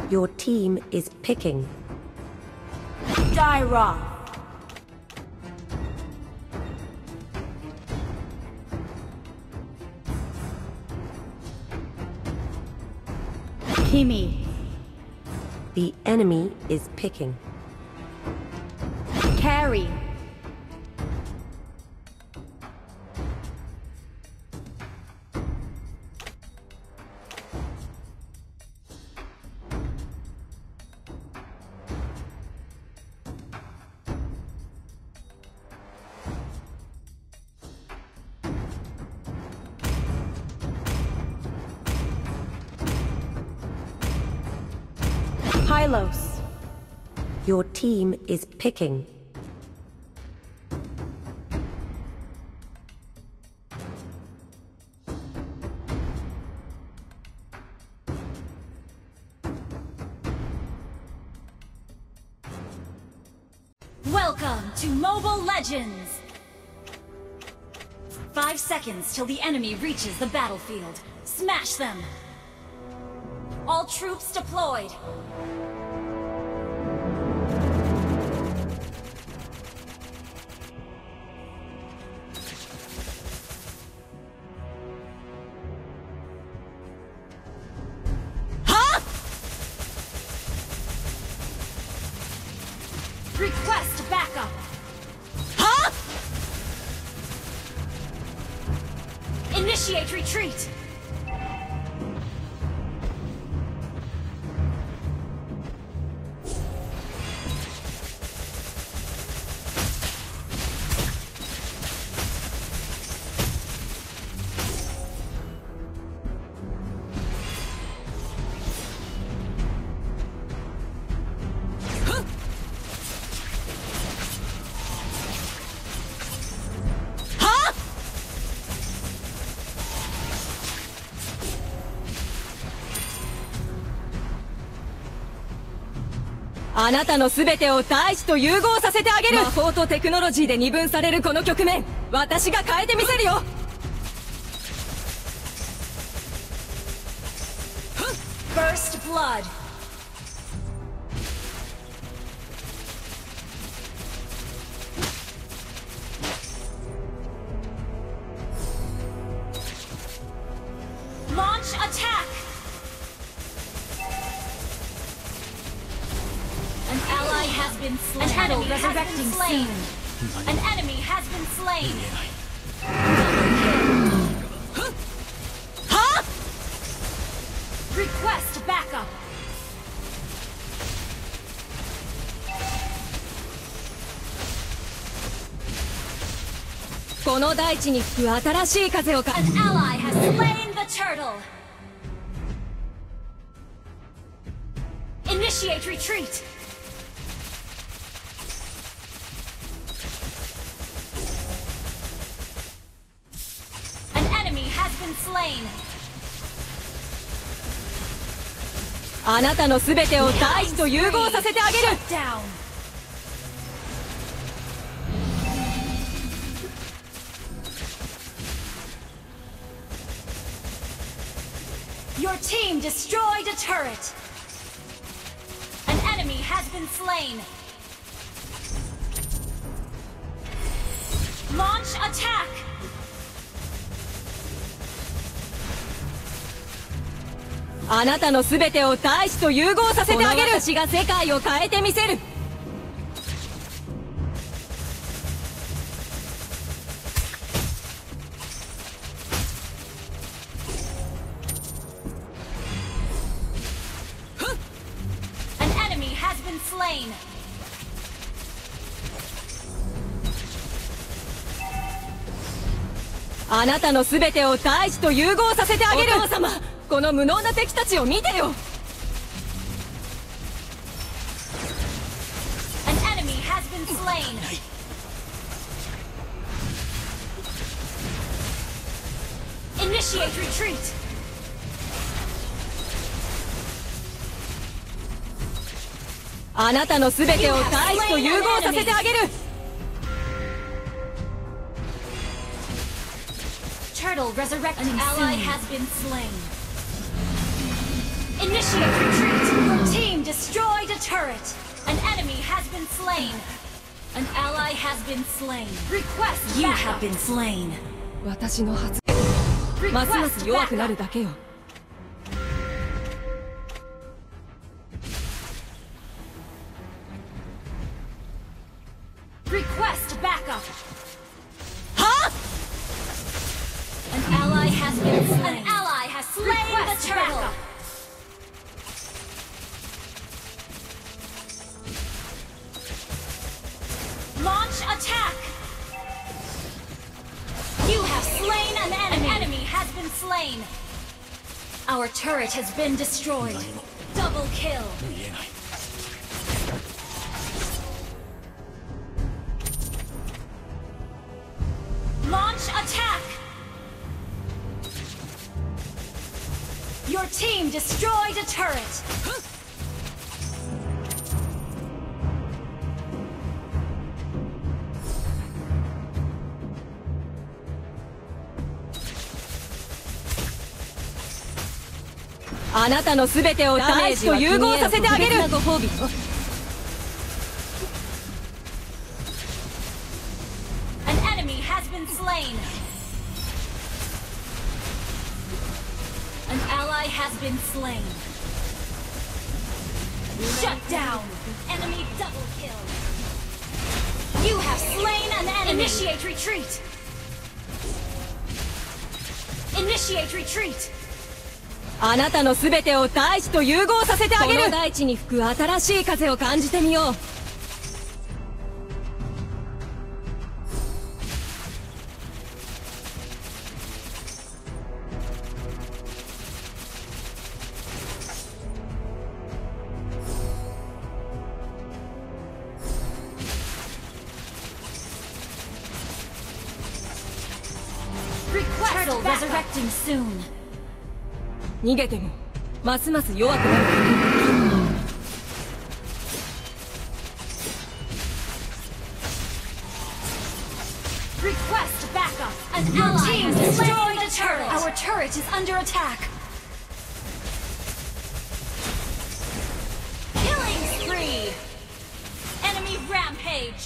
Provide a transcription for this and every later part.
Your team is picking. Die raw. Kimi. The enemy is picking. Carry. Hylos. Your team is picking. Welcome to Mobile Legends! 5 seconds till the enemy reaches the battlefield. Smash them! All troops deployed! Request backup! Huh? Initiate retreat! あなたの全てを大地と融合させてあげる。魔法とテクノロジーで二分されるこの局面、私が変えてみせるよ。 First blood! Launch attack! An ally has been slain. An enemy has been slain. An enemy has been slain. Huh? Request backup. この大地に吹く新しい風をか。 An ally has slain the turtle. Initiate retreat. An enemy has been slain. あなたの全てを大地と融合させてあげる。 Shut down. Your team destroyed a turret. An enemy has been slain. Launch attack. あなたの全てを大地と融合させてあげる。私が世界を変えてみせる。 An enemy has been slain. あなたの全てを大地と融合させてあげる。お父様、この無能な敵たちを見てよ。 An enemy has been slain. Initiate retreat. あなたの全てを大地と融合させてあげる。 Turtle resurrecting. An ally has been slain. Initiate retreat. Your team destroyed a turret. An enemy has been slain. An ally has been slain. Request you have been slain. 私の発言ますます弱くなるだけよ。 Request backup. は An ally has been slain. An ally has slain the turtle. Launch attack. You have slain an enemy. An enemy has been slain. Our turret has been destroyed. Double kill. Launch attack. Your team destroyed a turret. あなたのすべてを大地と融合させてあげる。ご褒美よ。 An enemy has been slain. An ally has been slain. Shut down. Enemy double kill. You have slain an enemy. Initiate retreat. Initiate retreat. あなたのすべてを大地と融合させてあげる。この大地に吹く新しい風を感じてみよう。 Turtle resurrecting soon. 逃げてもますます弱くなる。 Request backup. An ally has destroyed a turret. Our turret is under attack. Killing spree. Enemy rampage.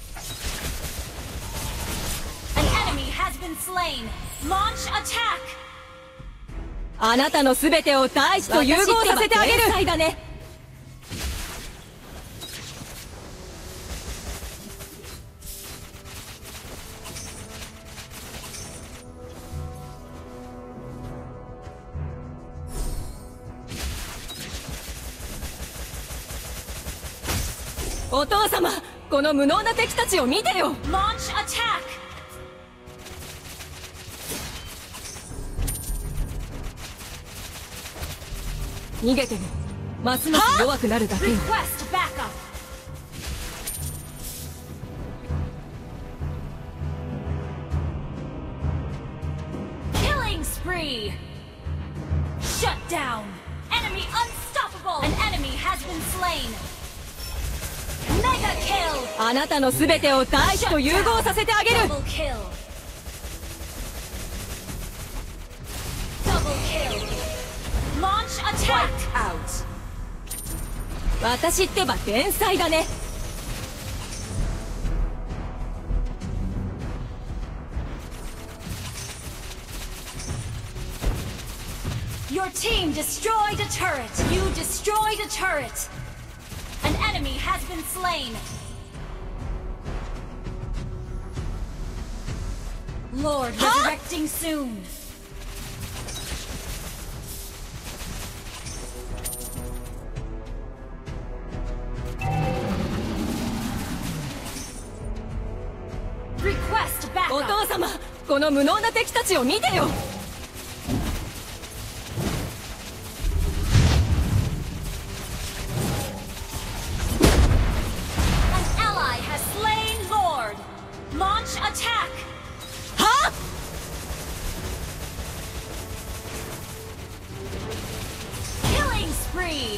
An enemy has been slain. Launch attack. あなたのすべてを大地と融合させてあげる。天才だね。お父様、この無能な敵たちを見てよ。 Launch attack. 逃げてもますます弱くなるだけよ。 Request backup. Killing spree. Shut down. Enemy unstoppable. An enemy has been slain. Mega kill. あなたのすべてを大地と融合させてあげる。 Double kill. Double kill. Launch attack. Out. 私ってば天才だね。 Your team destroyed a turret. You destroyed a turret. An enemy has been slain. Lord resurrecting soon. Request お backup. 父様、この無能な敵たちを見てよ。 An ally has slain Lord. Launch attack. は Killing spree.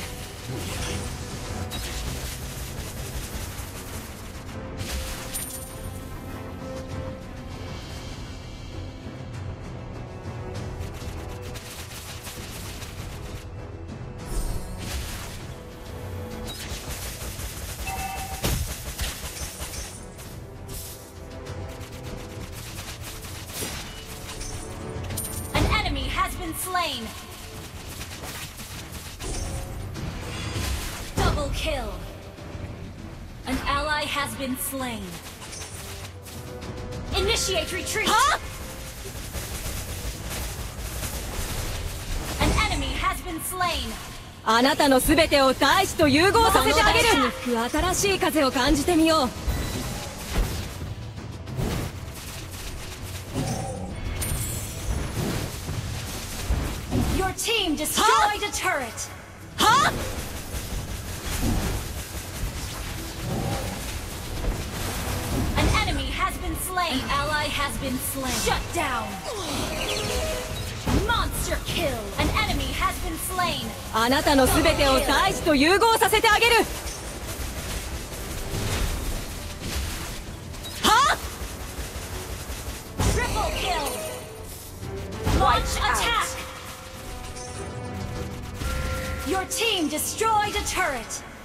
been slain. Double kill. An ally has been slain. Initiate retreat. Huh? An enemy has been slain. あなたの全てを大地と融合させてあげる。新しい風を感じてみよう。 Your team destroyed a turret. は？ An enemy has been slain. An ally has been slain. Shut down. Monster kill. An enemy has been slain. あなたの全てを大地と融合させてあげる。は？ Triple kill. Launch attack. Your team destroyed a turret.